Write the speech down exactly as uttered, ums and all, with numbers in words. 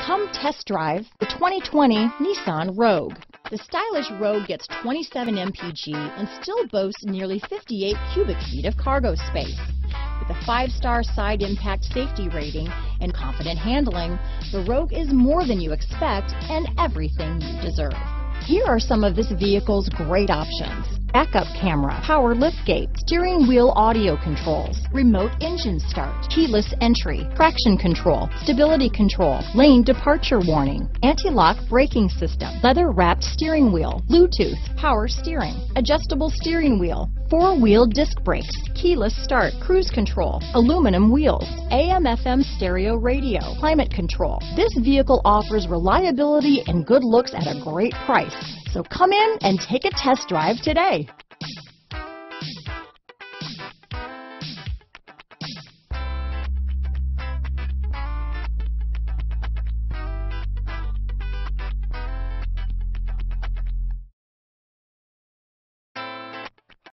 Come test drive the twenty twenty Nissan Rogue. The stylish Rogue gets twenty-seven M P G and still boasts nearly fifty-eight cubic feet of cargo space. With a five-star side impact safety rating and confident handling, the Rogue is more than you expect and everything you deserve. Here are some of this vehicle's great options: backup camera, power liftgate, steering wheel audio controls, remote engine start, keyless entry, traction control, stability control, lane departure warning, anti-lock braking system, leather-wrapped steering wheel, Bluetooth, power steering, adjustable steering wheel, four-wheel disc brakes, keyless start, cruise control, aluminum wheels, A M F M stereo radio, climate control. This vehicle offers reliability and good looks at a great price. So come in and take a test drive today.